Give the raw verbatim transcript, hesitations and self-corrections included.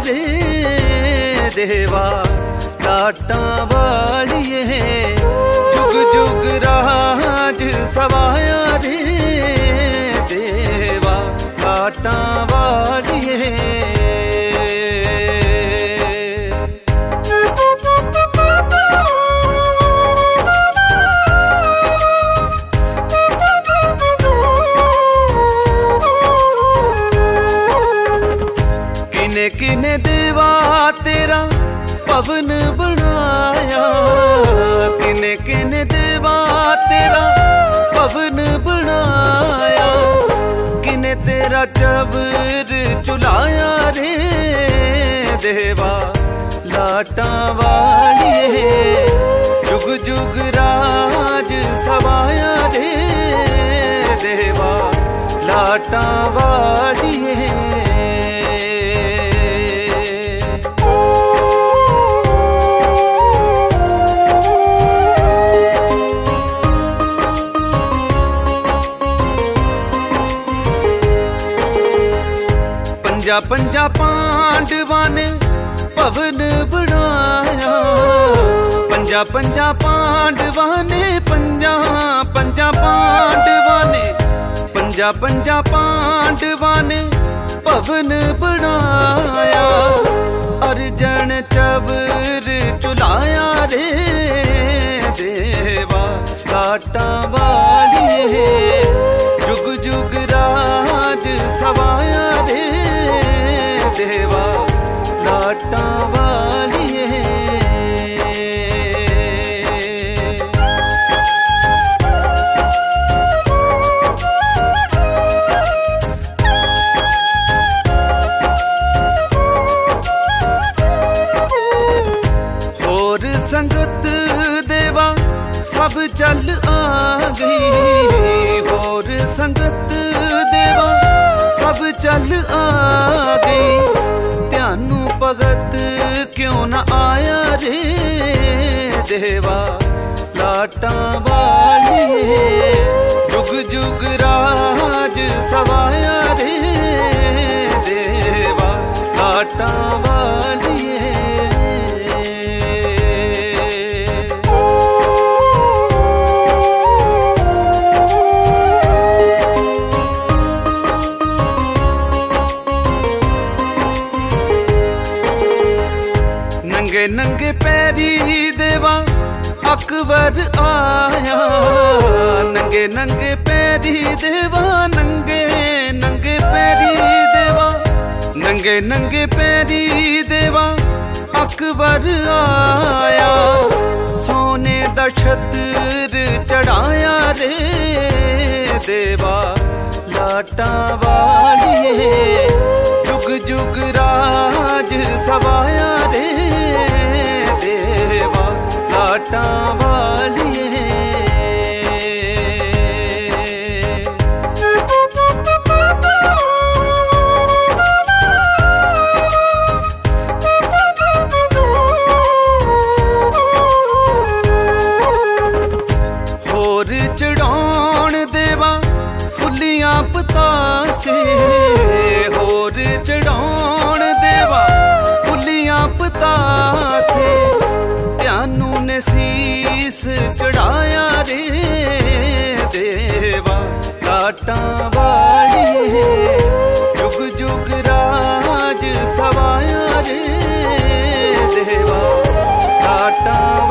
रे देवा लाटां वालिए, जुग जुग राज सवाया रे देवा लाटां वालिए। किने किने देवा तेरा पवन बनाया, किने किने देवा तेरा पवन बनाया, किने तेरा चबर चुलाया रे देवा लाटां वालिए, जुग जुग राज सवाया रे देवा लाटां वालिए। पंजा पंजा पांडवां ने भवन बनाया, पंजा पंजा पांडवां ने पंजा पंजा पांडवां ने पंजा पंजा पांडवां ने भवन बनाया, अर्जन चबर चुलाया रे देवा लाटां वालिए, जुग जुग राज सवाया रे देवा लाटां वालिए। होर संगत देवा सब चल आ गई, होर संगत देवा सब चल आ गई, ध्यानू भगत क्यों न आया रे देवा लाटां वालिए, जुग जुग राज सवाया रे देवा लाटां वालिए। नंगे नंगे पैरी देवा अकबर आया, नंगे नंगे पैरी देवा नंगे नंगे पैरी देवा नंगे नंगे पैरी देवा अकबर आया, सोने दा छत्र चढ़ाया रे देवा लाटां वालिए, जुग जुग राज सवाया रे देवा लाटां वालिए। होर चढ़ाउण देवा फुल्लियां पतासे, होर चढ़ाउण देवा फुल्लियां पतासे, ध्यानू ने शीस चढ़ाया रे देवा लाटां वालिए, जुग जुग राज सवाया रे देवा लाटां